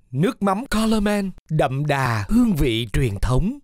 Nước mắm Colorman đậm đà hương vị truyền thống.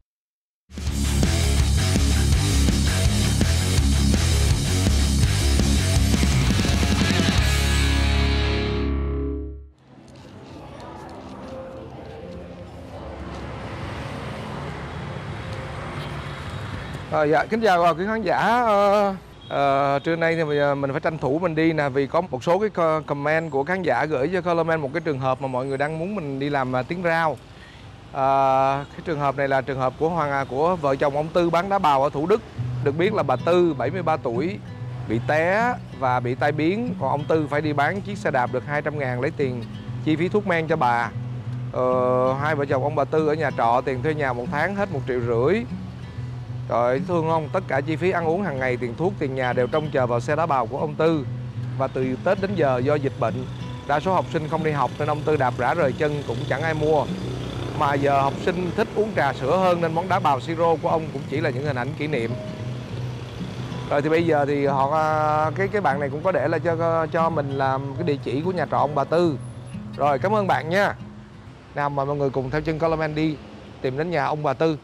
Dạ, kính chào quý khán giả. Trưa nay thì mình phải tranh thủ mình đi nè, vì có một số cái comment của khán giả gửi cho Colorman một cái trường hợp mà mọi người đang muốn mình đi làm tiếng rao. Cái trường hợp này là trường hợp của vợ chồng ông Tư bán đá bào ở Thủ Đức. Được biết là bà Tư 73 tuổi bị té và bị tai biến, còn ông Tư phải đi bán chiếc xe đạp được 200.000 lấy tiền chi phí thuốc men cho bà. Hai vợ chồng ông bà Tư ở nhà trọ, tiền thuê nhà một tháng hết 1,5 triệu. Trời, thương không? Tất cả chi phí ăn uống hàng ngày, tiền thuốc, tiền nhà đều trông chờ vào xe đá bào của ông Tư. Và từ Tết đến giờ do dịch bệnh, đa số học sinh không đi học nên ông Tư đạp rã rời chân cũng chẳng ai mua. Mà giờ học sinh thích uống trà sữa hơn nên món đá bào siro của ông cũng chỉ là những hình ảnh kỷ niệm. Rồi thì bây giờ thì cái bạn này cũng có để lại cho mình làm cái địa chỉ của nhà trọ ông bà Tư. Rồi, cảm ơn bạn nha. Nào mà mọi người cùng theo chân Colorman đi tìm đến nhà ông bà Tư.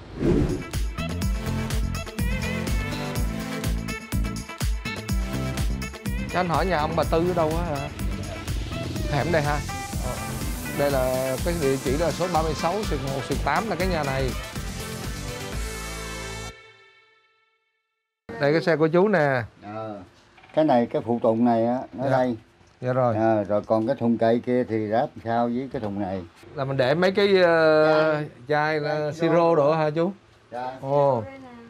Cho anh hỏi nhà ông bà Tư ở đâu á hả? Hẻm đây ha. Đây là cái địa chỉ là số 36 1 8 là cái nhà này. Đây cái xe của chú nè. Cái này cái phụ tùng này á, nó đây. Dạ rồi. Rồi còn cái thùng cây kia thì ráp sao với cái thùng này? Là mình để mấy cái chai là siro đồ hả chú? Dạ. Ồ.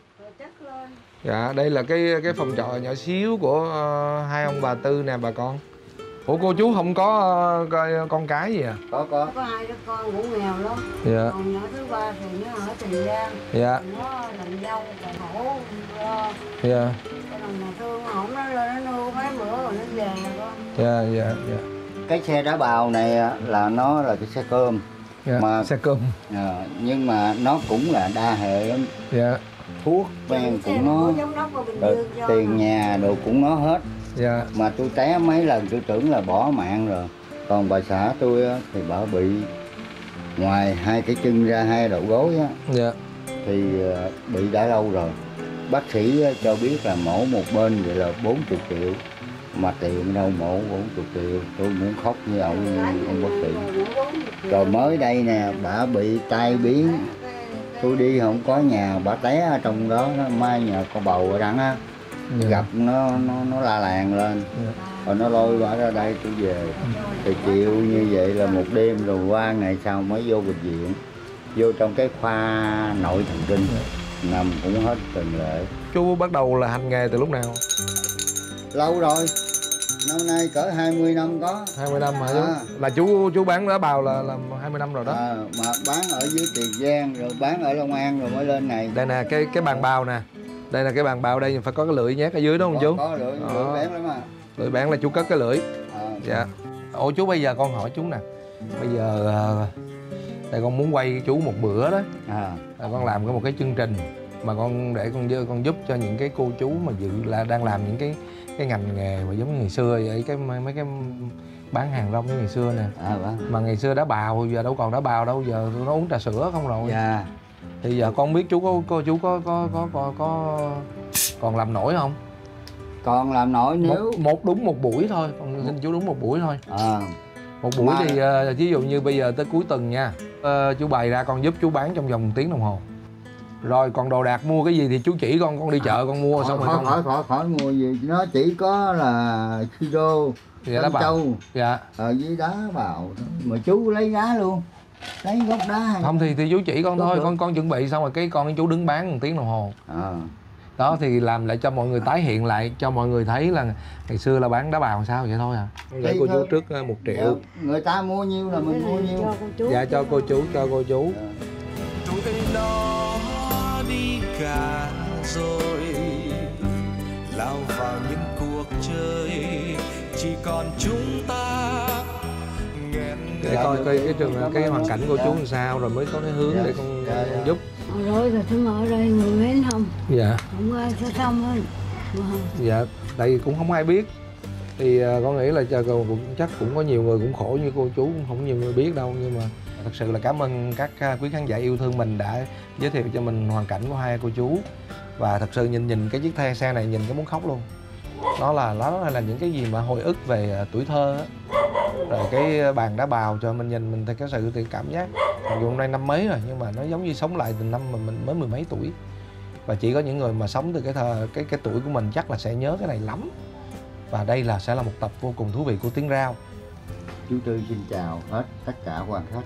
Dạ, đây là cái phòng trọ nhỏ xíu của hai ông bà Tư nè bà con. Ủa cô chú không có con cái gì à? Có hai đứa con cũng nghèo lắm. Dạ. Còn nhỏ thứ ba thì nó ở Tiền Giang. Dạ. Nó làm dâu còn khổ. Dạ. Cái lòng mà thương ổng nó lên nó nuôi mấy bữa rồi nó về rồi con. Dạ dạ dạ. Cái xe đá bào này là nó là cái xe cơm. Dạ. Mà xe cơm. Nhưng mà nó cũng là đa hệ lắm. Dạ. Thuốc men cũng nó, tiền nhà đồ cũng nó hết. Dạ. Mà tôi té mấy lần tôi tưởng là bỏ mạng rồi. Còn bà xã tôi thì bà bị ngoài hai cái chân ra, hai đầu gối á. Dạ. Thì bị đã lâu rồi. Bác sĩ cho biết là mổ một bên vậy là 40 triệu. Mà tiền đâu mổ 40 triệu. Tôi muốn khóc như ông bác sĩ. Rồi mới đây nè, bà bị tai biến. Tôi đi không có nhà, bà té ở trong đó, mai nhà con bầu ở đằng á. Gặp nó la làng lên. Rồi nó lôi bà ra đây tôi về. Thì chịu như vậy là một đêm rồi qua ngày sau mới vô bệnh viện. Vô trong cái khoa nội thần kinh. Nằm cũng hết tuần lễ. Chú bắt đầu là hành nghề từ lúc nào? Lâu rồi. Năm nay cỡ 20 năm có. 20 năm hả chú? Là chú bán đá bào là 20 năm rồi đó. Mà bán ở dưới Tiền Giang rồi bán ở Long An rồi mới lên này. Đây nè, cái bàn bào nè. Đây là cái bàn bào đây phải có cái lưỡi nhét ở dưới đúng không chú? Có lưỡi bén lắm à. Lưỡi bén là chú cất cái lưỡi. Dạ. Ủa chú bây giờ con hỏi chú nè. Bây giờ đây con muốn quay chú một bữa đó. Con làm một cái chương trình mà con để con giúp cho những cái cô chú mà đang làm những cái ngành nghề mà giống như ngày xưa vậy, mấy cái bán hàng rong như ngày xưa nè. Mà ngày xưa đá bào giờ đâu còn đá bào đâu, giờ nó uống trà sữa không rồi. Dạ. Thì giờ con biết chú có còn làm nổi không? Còn làm nổi nếu đúng một buổi thôi, con xin chú đúng một buổi thôi. Một buổi mà... thì ví dụ như bây giờ tới cuối tuần nha, chú bày ra con giúp chú bán trong vòng 1 tiếng đồng hồ. Rồi còn đồ đạc mua cái gì thì chú chỉ con đi chợ con mua xong rồi khỏi mua gì, nó chỉ có là siro, Tân Châu, dạ, ở dưới đá bào mà chú lấy đá luôn, lấy gốc đá hay không thì chú chỉ con thôi, con chuẩn bị xong rồi cái con chú đứng bán 1 tiếng đồng hồ. Đó thì làm lại cho mọi người tái hiện lại cho mọi người thấy là ngày xưa là bán đá bào sao vậy thôi à. Để cô chú trước 1 triệu. Người ta mua nhiêu là mình mua nhiêu. Dạ cho cô chú, Tụi nó đi cả rồi, lao vào những cuộc chơi, chỉ còn chúng ta nghẹn. Để coi cái hoàn cảnh của chú làm sao rồi mới có cái hướng để con giúp. Rồi tôi ở đây người mến không? Dạ. Không ai sẽ xong hết. Dạ, tại vì cũng không ai biết. Thì con nghĩ là chắc cũng có nhiều người cũng khổ như cô chú, cũng không nhiều người biết đâu. Nhưng mà thật sự là cảm ơn các quý khán giả yêu thương mình đã giới thiệu cho mình hoàn cảnh của hai cô chú. Và thật sự nhìn cái chiếc xe này nhìn cái muốn khóc luôn. Nó là những cái gì mà hồi ức về tuổi thơ á. Rồi cái bàn đá bào cho mình nhìn mình thật sự thì cảm giác mặc dù hôm nay năm mấy rồi nhưng mà nó giống như sống lại từ năm mà mình mới 10 mấy tuổi. Và chỉ có những người mà sống từ cái tuổi của mình chắc là sẽ nhớ cái này lắm. Và đây sẽ là một tập vô cùng thú vị của Tiếng Rao. Chú Tư xin chào hết tất cả quan khách.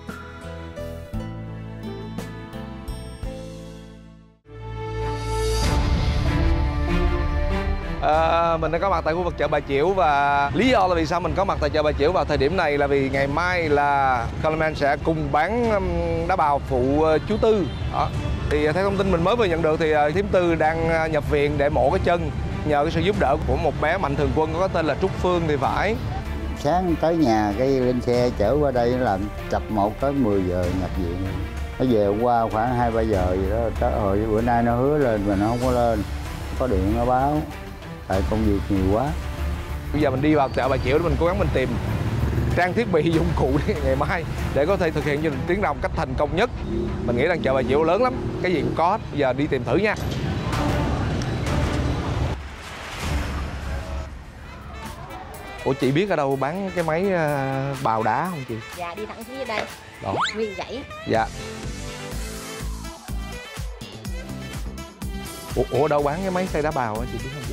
Mình đã có mặt tại khu vực chợ Bà Chiểu. Và lý do là vì sao mình có mặt tại chợ Bà Chiểu vào thời điểm này là vì ngày mai là Colorman sẽ cùng bán đá bào phụ chú Tư. Đó. Thì theo thông tin mình mới vừa nhận được thì thím Tư đang nhập viện để mổ cái chân, nhờ cái sự giúp đỡ của một bé mạnh thường quân có tên là Trúc Phương thì phải. Sáng tới nhà cái lên xe chở qua đây làm chập 1 tới 10 giờ nhập viện. Nó về hôm qua khoảng 2-3 giờ gì đó. Trời ơi, bữa nay nó hứa lên mà nó không có lên. Có điện nó báo. Tại công việc nhiều quá. Bây giờ mình đi vào chợ Bà Chiểu để mình cố gắng mình tìm trang thiết bị dụng cụ để ngày mai để có thể thực hiện chương trình Tiếng Rao một cách thành công nhất. Mình nghĩ rằng chợ Bà Chiểu lớn lắm, cái gì cũng có hết. Bây giờ đi tìm thử nha. Ủa chị biết ở đâu bán cái máy bào đá không chị? Dạ đi thẳng xuống dưới đây. Đó. Nguyên dãy. Dạ. Ủa đâu bán cái máy xay đá bào á chị biết không chị?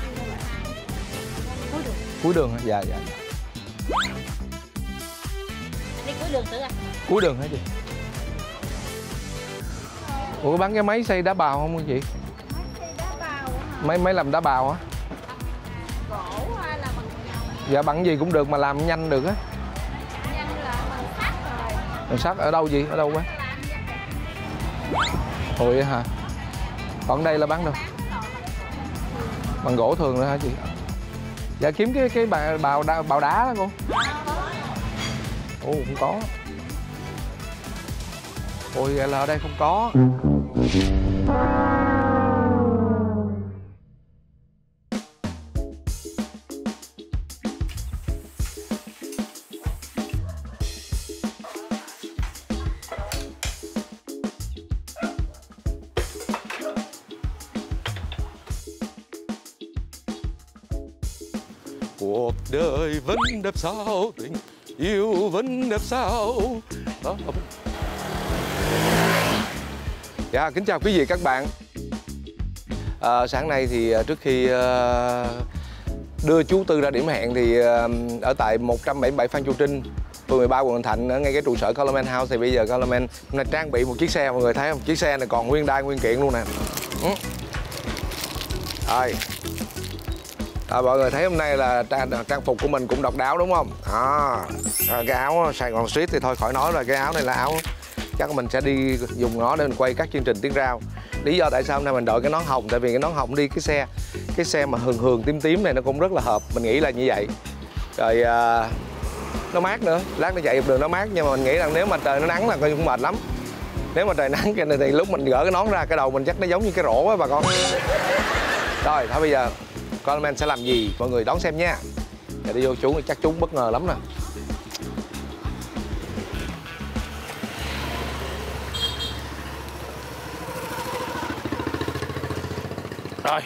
Cuối đường. Cuối đường hả? Dạ. Đi cuối đường thử à? Cuối đường hả chị? Ủa có bán cái máy xay đá bào không chị? Máy xay đá bào hả? Máy làm đá bào á? Gỗ hay là bằng Dạ bằng gì cũng được mà làm nhanh được á. nhanh là bằng sắt rồi. Bằng sắt ở đâu chị? Ở đâu bán? Ủa vậy hả? Còn đây là bán đâu? Bằng gỗ thường nữa hả chị? Dạ kiếm cái bào đá đó cô. Ồ không có. Ôi vậy là ở đây không có. Cuộc đời vẫn đẹp sao, tình yêu vẫn đẹp sao. Đó. Dạ, kính chào quý vị các bạn. Sáng nay thì trước khi đưa chú Tư ra điểm hẹn thì ở tại 177 Phan Chu Trinh, phường 13 quận Bình Thạnh, ở ngay cái trụ sở Colorman House thì bây giờ Colorman trang bị một chiếc xe, mọi người thấy không? Chiếc xe này còn nguyên đai nguyên kiện luôn nè. Rồi. Mọi người thấy hôm nay là trang phục của mình cũng độc đáo đúng không? Cái áo Sài Gòn Street thì thôi khỏi nói rồi, cái áo này là áo chắc mình sẽ đi dùng nó để mình quay các chương trình Tiếng Rao. Lý do tại sao hôm nay mình đội cái nón hồng, tại vì cái nón hồng đi cái xe mà hường tím tím này nó cũng rất là hợp, mình nghĩ là như vậy. Rồi nó mát nữa, lát nó chạy dọc đường nó mát, nhưng mà mình nghĩ rằng nếu mà trời nó nắng là coi cũng mệt lắm. Nếu mà trời nắng thì lúc mình gỡ cái nón ra cái đầu mình chắc nó giống như cái rổ á bà con. Rồi thôi bây giờ Colorman sẽ làm gì mọi người đón xem nha. Giờ đi vô chú chắc chú bất ngờ lắm nè. Rồi.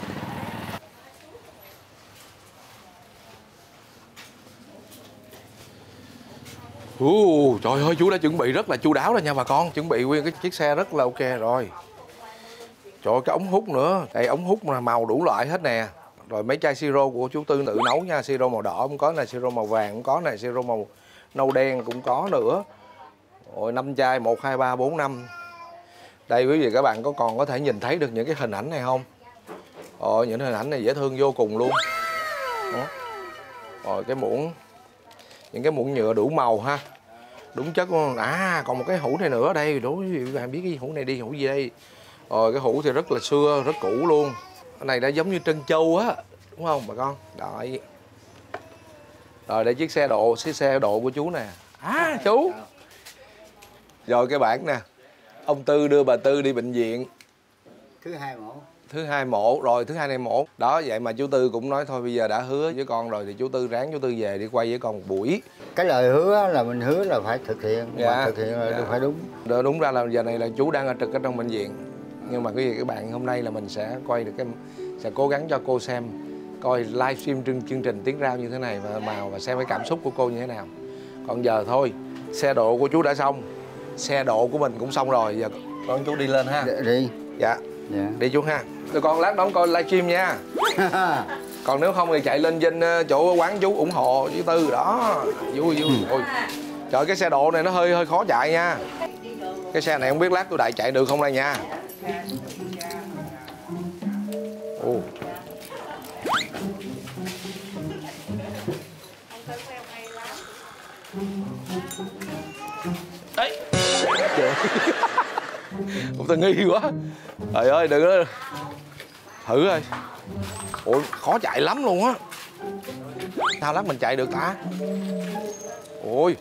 Trời ơi chú đã chuẩn bị rất là chu đáo rồi nha bà con. Chuẩn bị nguyên cái chiếc xe rất là ok rồi. Trời ơi, cái ống hút nữa. Đây ống hút mà màu đủ loại hết nè. Rồi mấy chai siro của chú Tư tự nấu nha. Siro màu đỏ cũng có nè, siro màu vàng cũng có nè, siro màu nâu đen cũng có nữa. Rồi 5 chai 1, 2, 3, 4, 5. Đây quý vị các bạn còn có thể nhìn thấy được những cái hình ảnh này không? Những hình ảnh này dễ thương vô cùng luôn. Đó. Rồi cái muỗng, những cái muỗng nhựa đủ màu ha. Đúng chất luôn. Còn một cái hũ này nữa đây. Đối với quý vị các bạn biết cái hũ này đi, hũ gì đây? Rồi cái hũ thì rất là xưa, rất cũ luôn. Cái này đã giống như trân châu á, đúng không bà con? Rồi. Rồi đây chiếc xe độ của chú nè. Chú. Rồi cái bảng nè. Ông Tư đưa bà Tư đi bệnh viện. Thứ 2 mổ. Thứ hai mổ rồi, thứ hai này mổ. Đó, vậy mà chú Tư cũng nói thôi bây giờ đã hứa với con rồi thì chú Tư ráng chú Tư về đi quay với con một buổi. Cái lời hứa là mình hứa là phải thực hiện, Dạ. mà thực hiện là phải đúng. Đúng ra là giờ này là chú đang trực ở trong bệnh viện. Nhưng mà cái gì các bạn, hôm nay là mình sẽ quay được sẽ cố gắng cho cô xem coi livestream chương trình Tiếng Rao như thế này và xem cái cảm xúc của cô như thế nào. Còn giờ thôi, xe độ của chú đã xong, xe độ của mình cũng xong rồi, giờ con chú đi lên ha. Đi. Dạ. Dạ. Đi chú ha. Tụi con lát đón coi livestream nha. Còn nếu không thì chạy lên trên chỗ quán chú ủng hộ chú Tư đó. Vui. Ôi. Trời, cái xe độ này nó hơi khó chạy nha. Cái xe này không biết lát tôi đại chạy được không đây nha. Ồ. Đấy. Ông Tư nghi quá. Trời ơi, đừng có thử coi. Ủa, khó chạy lắm luôn á. Sao lát mình chạy được ta? Ôi.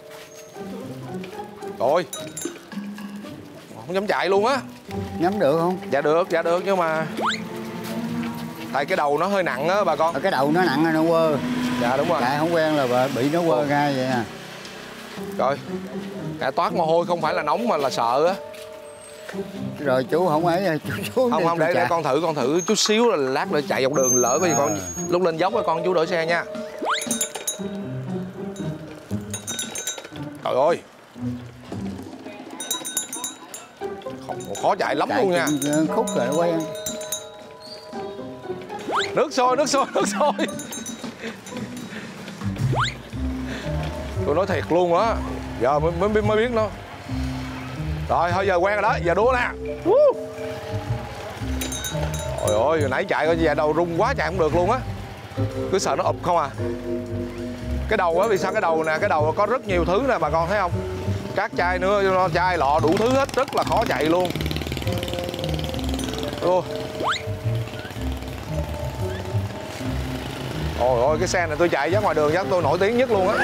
Rồi. Không dám chạy luôn á. Nhắm được không? Dạ được nhưng mà tại cái đầu nó hơi nặng á bà con. Cái đầu nó nặng nó quơ. Dạ đúng rồi. Chạy không quen là bị nó quơ ngay vậy à. Rồi. Cả toát mồ hôi không phải là nóng mà là sợ á. Rồi chú không ấy, chú xuống. Không để con thử chút xíu là lát nữa chạy dọc đường lỡ có gì con lúc lên dốc con chú đỡ xe nha. Trời ơi. Khó chạy lắm chạy luôn nha. Khúc rồi quen. Nước sôi. Tôi nói thiệt luôn á. Giờ mới biết nó. Rồi thôi giờ quen rồi đó, giờ đúa nè. Trời ơi, hồi nãy chạy coi về đầu rung quá chạy không được luôn á. Cứ sợ nó ụp không à. Cái đầu á, vì sao cái đầu nè, cái đầu có rất nhiều thứ nè bà con thấy không? Các chai nữa, chai lọ đủ thứ hết, rất là khó chạy luôn. Ôi ôi, cái xe này tôi chạy ra ngoài đường chắc tôi nổi tiếng nhất luôn á.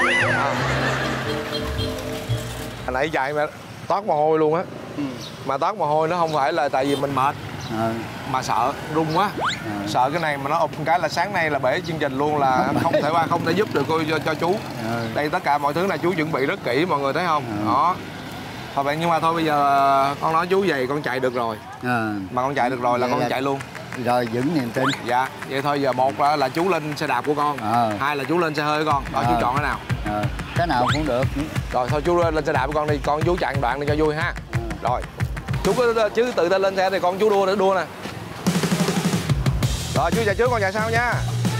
Hồi nãy chạy mà toát mồ hôi luôn á. Mà toát mồ hôi nó không phải là tại vì mình mệt mà sợ rung quá. Sợ cái này mà nó ụp một cái là sáng nay là bể chương trình luôn, là không thể giúp được cô cho chú. Đây tất cả mọi thứ này chú chuẩn bị rất kỹ mọi người thấy không? Đó. Thôi bạn, nhưng mà thôi bây giờ con nói chú về con chạy được rồi. Mà con chạy được rồi là con chạy luôn. Rồi vững niềm tin. Dạ, vậy thôi giờ một là chú lên xe đạp của con, hai là chú lên xe hơi của con. Đó, chú chọn cái nào? Cái nào cũng được. Rồi thôi chú lên xe đạp của con đi, con chú chạy một đoạn đi cho vui ha. Rồi, chú cứ chứ tự lên xe thì con chú đua nè. Rồi chú chạy trước con chạy sau nha.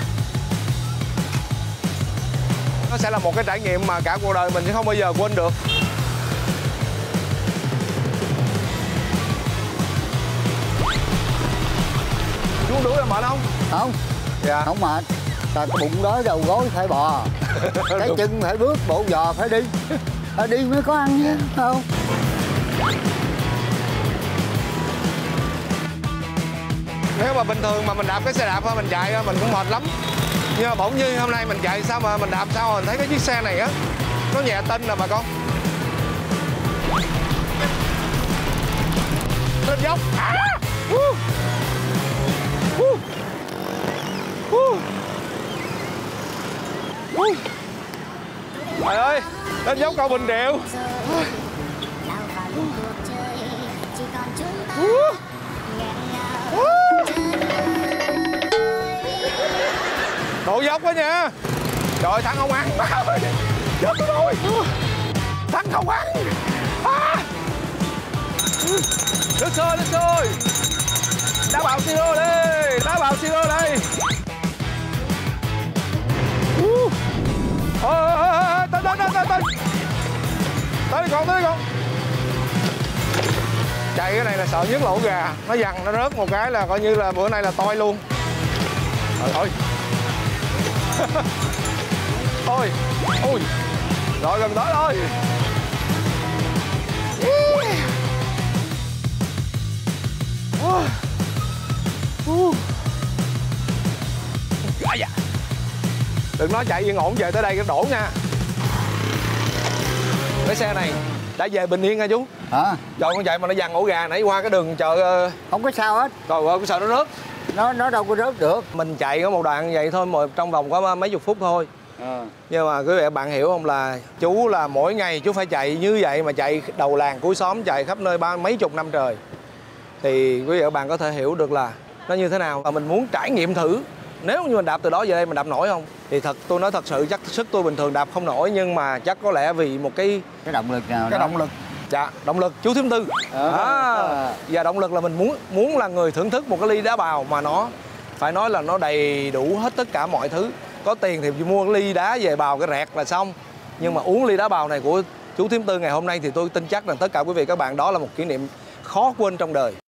Nó sẽ là một cái trải nghiệm mà cả cuộc đời mình sẽ không bao giờ quên được. Chú đuổi là mệt không? Không. Dạ. Không mệt. Tại cái bụng đói đầu gối phải bò. Cái chân phải bước, bộ giò phải đi. Phải đi mới có ăn nha, không? Nếu mà bình thường mà mình đạp cái xe đạp thôi mình chạy mình cũng mệt lắm. Nhưng mà bỗng nhiên hôm nay mình chạy sao mà mình đạp sao mà mình thấy cái chiếc xe này á nó nhẹ tinh nè bà con. Lên dốc. Trời ơi, lên dốc cầu Bình Điệu. Độ dốc quá nha. Trời, thằng không ăn. Chết tôi rồi. Thằng không ăn. Nước sôi. Đá bào siro đi. Đây. Tới. Tới đi con. Chạy cái này là sợ nhất lỗ gà. Nó dằn, nó rớt một cái là coi như là bữa nay là toi luôn. Thôi. Thôi. Ui. Rồi gần tới rồi. Đừng nói chạy yên ổn về tới đây cái đổ nha. Cái xe này đã về bình yên nha chú. Hả? Trời, con chạy mà nó dằn ổ gà nãy qua cái đường chợ. Không có sao hết. Trời ơi, có sợ nó rớt. nó đâu có rớt được. Mình chạy có một đoạn như vậy thôi mà trong vòng có mấy chục phút thôi. Nhưng mà quý vị bạn hiểu không, là chú là mỗi ngày chú phải chạy như vậy, mà chạy đầu làng cuối xóm, chạy khắp nơi mấy chục năm trời, thì quý vị và bạn có thể hiểu được là nó như thế nào. Và mình muốn trải nghiệm thử, nếu như mình đạp từ đó về đây mình đạp nổi không, thì tôi nói thật sự chắc sức tôi bình thường đạp không nổi, nhưng mà chắc có lẽ vì một cái động lực nào cái đó. động lực. Dạ, động lực chú Thím Tư. Và động lực là mình muốn là người thưởng thức một cái ly đá bào mà nó phải nói là nó đầy đủ hết tất cả mọi thứ. Có tiền thì mua cái ly đá về bào cái rẹt là xong. Nhưng mà uống ly đá bào này của chú Thím Tư ngày hôm nay thì tôi tin chắc rằng tất cả quý vị các bạn đó là một kỷ niệm khó quên trong đời.